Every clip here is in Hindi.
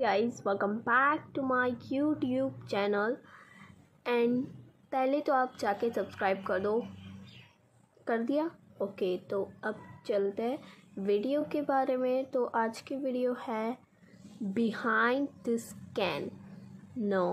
guys, welcome back to my YouTube channel and पहले तो आप जाके सब्सक्राइब कर दो। कर दिया? ओके, तो अब चलते हैं वीडियो के बारे में। तो आज की वीडियो है बिहाइंड दिस कैन। नो,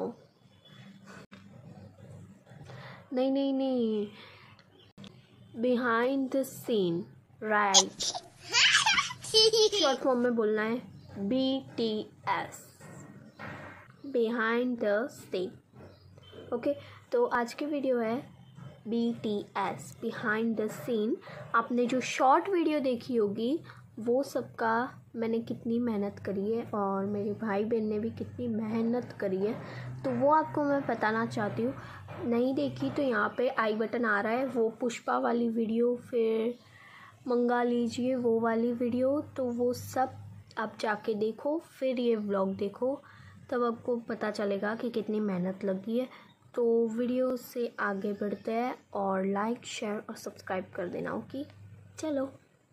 नहीं, behind this scene, right. Short form में बोलना है BTS, behind the scene. Okay, तो आज की वीडियो है BTS, बिहाइंड द सीन। आपने जो शॉर्ट वीडियो देखी होगी वो सबका मैंने कितनी मेहनत करी है और मेरे भाई बहन ने भी कितनी मेहनत करी है, तो वो आपको मैं बताना चाहती हूँ। नहीं देखी तो यहाँ पे आई बटन आ रहा है, वो पुष्पा वाली वीडियो, फिर मंगा लीजिए वो वाली वीडियो, तो वो सब आप जाके देखो, फिर ये व्लॉग देखो, तब आपको पता चलेगा कि कितनी मेहनत लगी है। तो वीडियो से आगे बढ़ते हैं और लाइक, शेयर और सब्सक्राइब कर देना। ओके, चलो।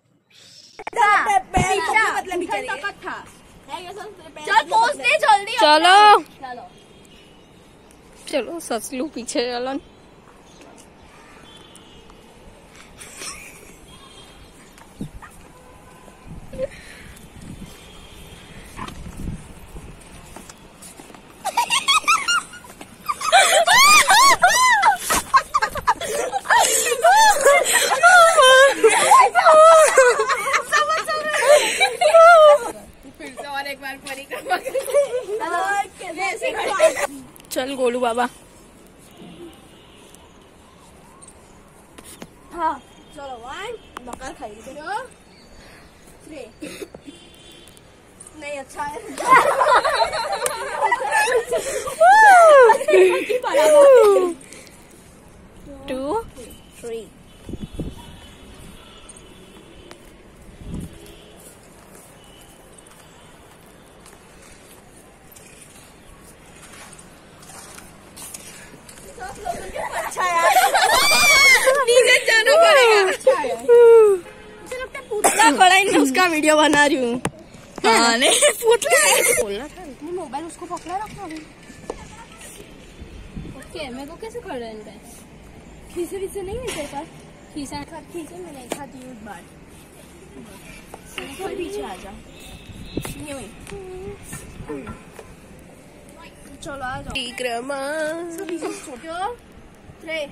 चलो ससलू पीछे चलन। चल गोलू बाबा। हाँ चलो, 1 बकर खाइए। 3 नहीं अच्छा है। 2 3 अच्छा यार, नीचे जाना पड़ेगा। मुझे लगता है पुतला खड़ा ही उसका वीडियो बना रही हूँ। हाँ नहीं, पुतला बोलना था। मोबाइल उसको पकड़ा रखना अभी। ओके, मेरे को कैसे खड़ा है? खीसे विसे नहीं है तेरे पास? खींचे मैंने एक हाथ यूज बार थोड़ी पीछे आ जा। ये वही। चलो आ जाओ। विक्रमा सभी छोटे हो। 3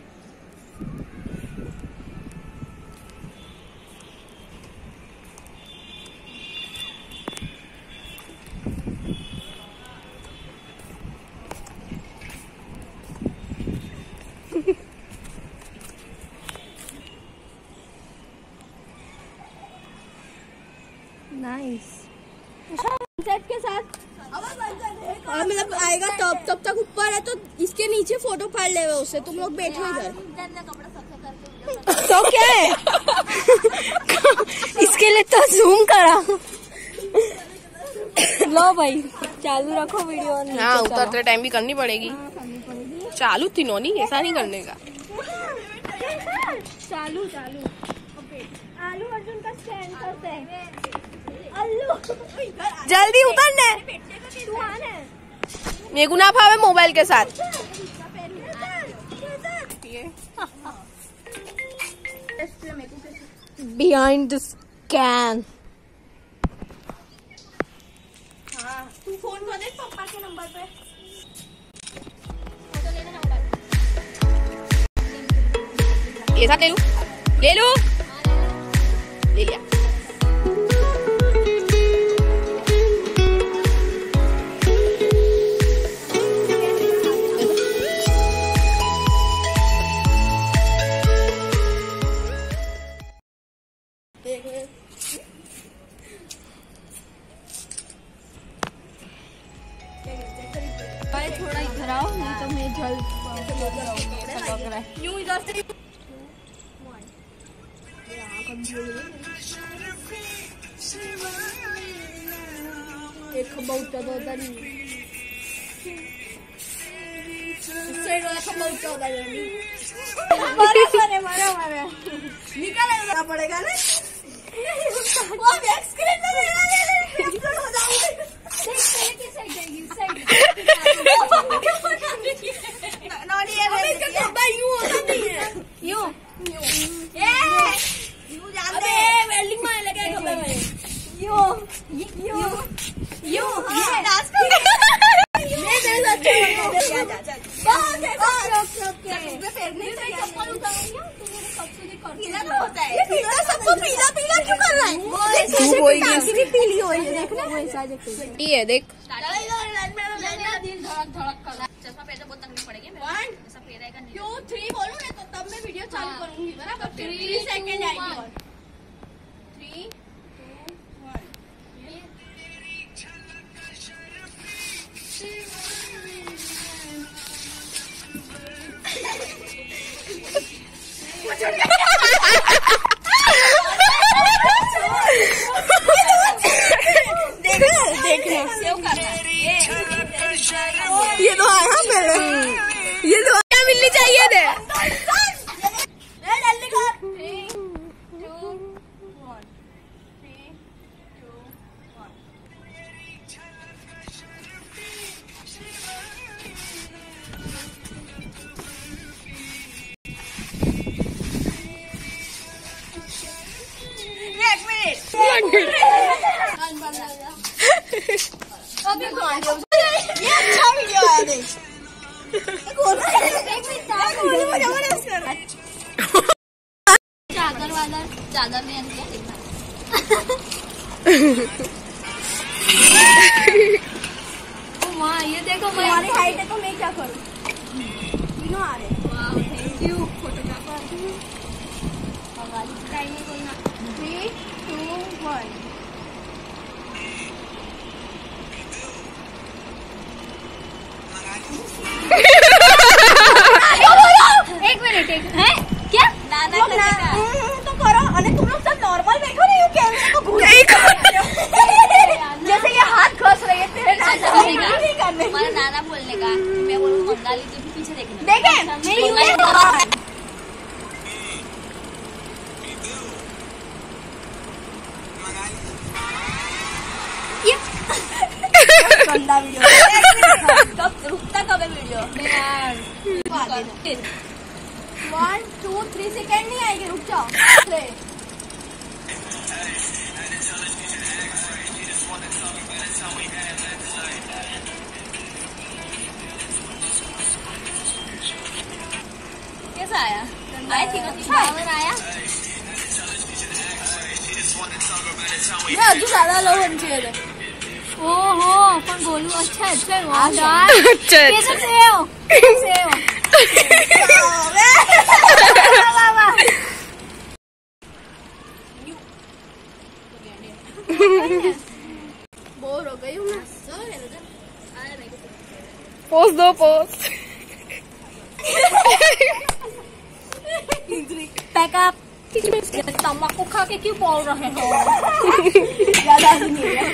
नाइस। सेट के साथ और मतलब आएगा तब तक ऊपर है, तो इसके नीचे फोटो फाड़ ले उससे। तुम लोग बैठो इधर। तो क्या है? इसके लिए तो जूम करा। लो भाई, चालू रखो वीडियो। हाँ, उतरते टाइम भी करनी पड़ेगी। चालू थी नोनी, ऐसा नहीं करने का। चालू आलू अर्जुन का स्टैंड करते हैं। अल्लू जल्दी उतरने। तू आने मेरे को ना भावे मोबाइल के साथ। Behind this can. हाँ, तू फोन कर दे पापा के नंबर पे। ये साथ ले लूं? ले लिया। थोड़ा इधर आओ, नहीं तो मैं जल्द यूं इधर से। एक बहुत उधर ही मारे निकालेगा पड़ेगा ना। वो बैक स्क्रीन पे पीली हो रही है, ये देख चश्मा पहले बहुत तकलीफ पड़ेगी। 1 2 3 बोलूं ना तो तब मैं वीडियो चालू करूंगी, बराबर? 3 सेकंड आएगी और 3 2 1 ये तो आया मेरे, ये तो आया मिलनी चाहिए थे। जल्दी कर। 3 2 1 3 2 1 एक मिनट। अभी ये अच्छा वीडियो आया देख। चादर वाला चादर में अंदर देखना। माँ ये देखो तुम्हारी हाइट है तो मैं क्या करूँ? तीनों आ रहे। Thank you photographer. 3 2 1 एक मिनट है क्या? नाना तो करो। अरे तुम लोग सब नॉर्मल बैठो नहीं, कैमरे को घूर जैसे ये हाथ घस रहे हैं तेरे हमारा नाना बोलने का। मैं बोलूँ मंगाली तो भी पीछे देखना। देखे गंदा वीडियो। कब रुकता कब है वीडियो? 1 2 3 सेकंड नहीं आएगी, रुक जाओ। कैसा आया? आया ठीक है। आया अजू ज्यादा लो होनी चाहिए। ओहो अपन बोलू अच्छा अच्छा अच्छा बोर हो गई हूँ मैं। पोज दो पोज। पैकअप तम्बाकू खा के क्यों बोल रहे हो? ज्यादा नहीं है।